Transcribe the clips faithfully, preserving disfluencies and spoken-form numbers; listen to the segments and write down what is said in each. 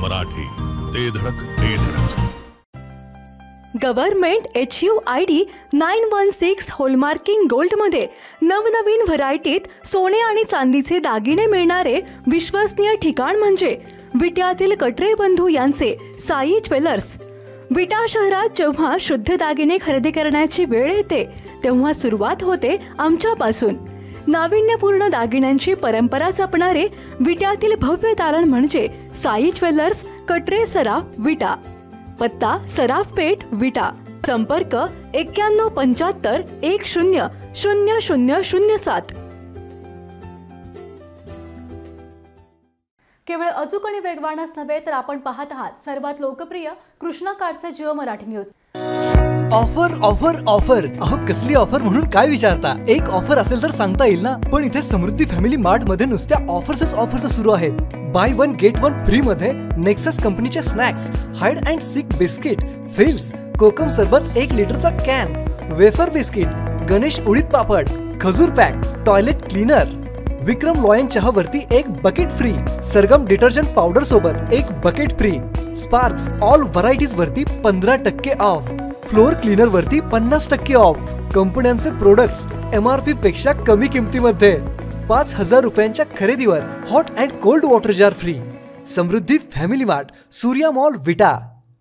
मराठी, ते धडक ते धडक. Government H U I D nine one six hallmarking गोल्डमध्ये नवनवीन व्हरायटीत सोने आणि चांदीचे दागिने मिळणारे विश्वसनीय ठिकाण म्हणजे विट्यातील कटरे बंधू यांचे साई ज्वेलर्स. विटा शहरात जेव्हा शुद्ध दागिने खरेदी करण्याची वेळ येते तेव्हा सुरुवात होते आमच्यापासून. नाविन्यपूर्ण दागिन्यांची परंपरा जपणारे विट्यातील भव्य दालन म्हणजे साई ज्वेलर्स, कटरे सराफ, विटा. पत्ता सराफ पेठ, विटा. संपर्क एक्क्याण्णव पंच्याहत्तर एक शून्य शून्य शून्य शून्य सात. केवळ अचूक आणि वेगवानच नव्हे तर आपण पाहत आहात सर्वात लोकप्रिय कृष्णा कार्डचे Jio Marathi news. Offer offer offer. अहो कसली ऑफर म्हणून काय विचारता? एक ऑफर असेल तर सांगता येईल ना. पण इथे समृद्धी फॅमिली मार्ट मध्ये नुसत्या ऑफर्सच ऑफर्स सुरू आहेत. Buy one get one free मध्ये नेक्सस कंपनीचे snacks, hide and seek biscuit, fills, कोकम सरबत एक लिटरचा कॅन, वेफर बिस्किट, गणेश उडीद पापड, खजूर pack, toilet cleaner, Vikram lion चहा वरती एक bucket free, Sargam detergent powder सोबत एक bucket free, Sparks all varieties वरती पंधरा टक्के ऑफ, फ्लोर क्लीनर वरती पन्नास टक्के ऑफ. कंपन्यांचे प्रोडक्ट्स एम आर पी पेक्षा कमी किमतीमध्ये. पाच हजार रुपयांच्या खरेदीवर hot and cold water jar free. Samruddhi family mart, Surya mall, Vita.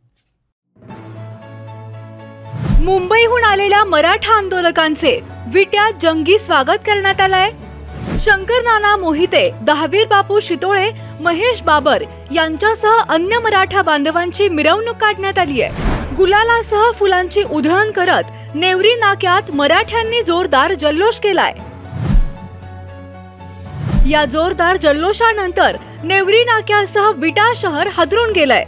मुंबईहून आलेल्या मराठा आंदोलकांचे विट्यात जंगी स्वागत करण्यात आलंय. शंकर नाना मोहिते, दहावीर बापू शितोळे, महेश बाबर यांच्यासह अन्य मराठा बांधवांची मिरवणूक काढण्यात आली आहे. गुलालासह फुलांची उधळण करत नेवरी नाक्यात मराठ्यांनी जोरदार जल्लोष केलाय. या जोरदार जल्लोषानंतर नेवरी नाक्यासह विटा शहर हादरून गेलंय.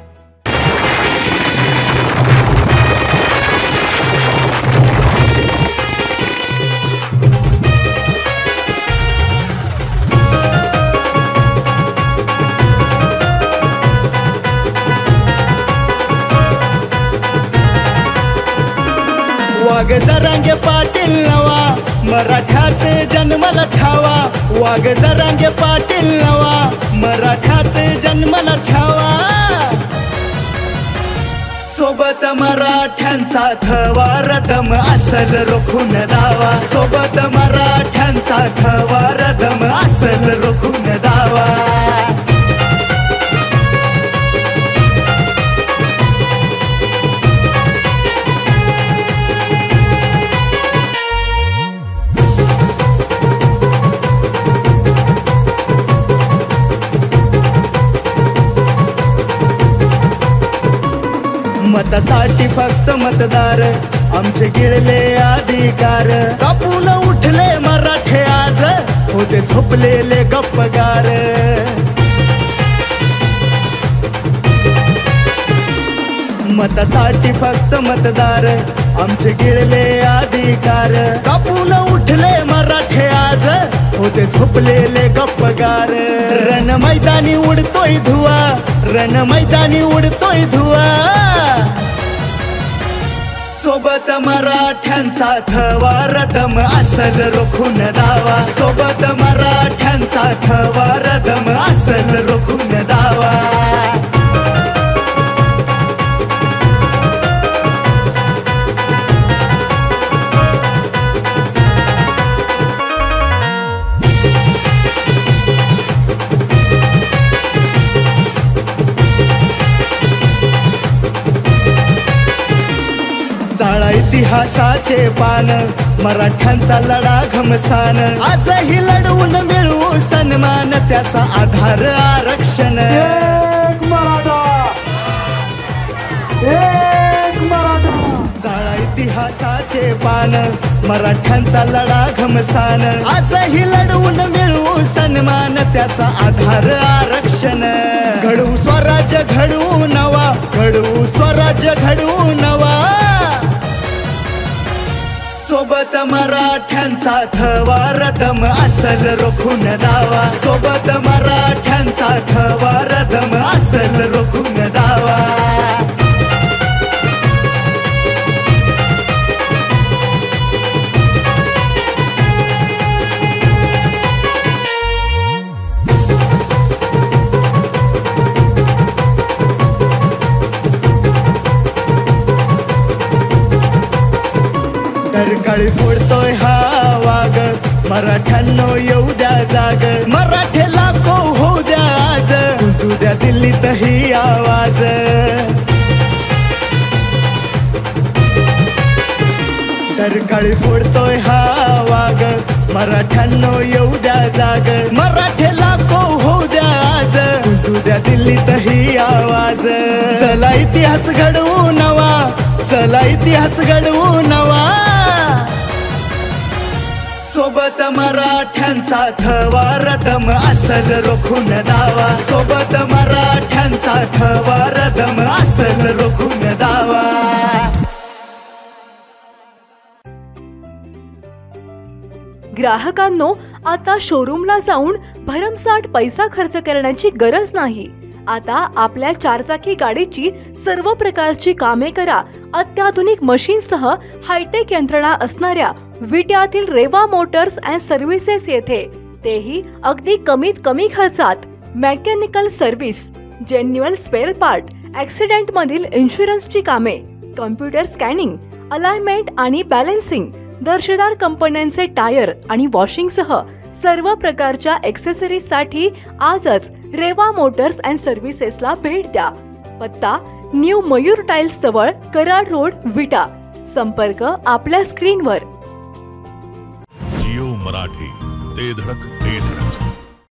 वाघ जरांगे पाटील नवा, मराठ्यात जन्माला छावा. वाघ जरांगे पाटील नवा, मराठ्यात जन्माला छावा. सोबत मराठ्यांचा थवा, रदम असल रोखून दावा. सोबत मराठ्यांचा थवा, रदम असल रोखून दावा. मतासाठी फक्त मतदार, आमचे गिळले अधिकार. कापून उठले मराठे आज, होते झोपलेले गप्पगार. मतासाठी फक्त मतदार, आमचे गिळले अधिकार. कापून उठले मराठे आज, होते झोपलेले गप्पगार. रण मैदानी उडतोय धुवा, रण मैदानी उडतोय धुवा. सोबत मराठ्यांचा थवा, रदम असल रोखून दावा. सोबत मराठ्यांचा थवा, रदम असल रोखून दावा. चाळा इतिहासाचे पान, मराठ्यांचा लढा घमसान. आजही लढवून मिळवू सन्मान, त्याचा आधार आरक्षण. एक मराठा, एक मराठा. चाळा इतिहासाचे पान, मराठ्यांचा लढा घमसान. आजही लढवून मिळवू सन्मान, त्याचा आधार आरक्षण. घडवू स्वराज्य घडवू नवा, घडवू स्वराज्य घडवू नवा. सोबत मराठ्यांचा थवा, रदम असल रोखून दावा. सोबत मराठ्यांचा थवा, रदम असल रोखून दावा. काळी फोडतोय हा वाग, मराठ्यांनो येऊ द्या जाग, मराठे लाखो होऊ द्या आज, गुंजू द्या दिल्लीत ही आवाज. तर काळी फोडतोय हा वाग, मराठ्यांनो येऊ द्या जाग, मराठे लाखो होऊ द्या आज, गुंजू द्या दिल्लीत ही आवाज. चला इतिहास घडवू नवा, चला इतिहास घडवू नवा, सोबत मराठ्यांचा थवा रदम असल रोखून दावा, सोबत मराठ्यांचा थवा रदम असल रोखून दावा. ग्राहकांनो, आता शोरूमला जाऊन भरमसाठ पैसा खर्च करण्याची गरज नाही. आता आपल्या चारचाकी गाडीची सर्व प्रकारची कामे करा अत्याधुनिक मशीनसह हायटेक यंत्रणा असणाऱ्या विट्यातील रेवा मोटर्स अँड सर्व्हिसेस येथे, तेही अगदी कमीत कमी खर्चात. Mechanical service, genuine spare part, accident मधील इन्शुरन्सची कामे, कम्प्युटर स्कॅनिंग, अलाइनमेंट आणि बॅलन्सिंग, दर्जेदार कंपन्यांचे टायर आणि वॉशिंगसह सर्व प्रकारच्या एक्सेसरीजसाठी आजच रेवा मोटर्स अँड सर्व्हिसेसला भेट द्या. पत्ता न्यू मयूर टाइल्स जवळ, कराड रोड, विटा. संपर्क आपल्या स्क्रीनवर. जिओ मराठी, ते धडक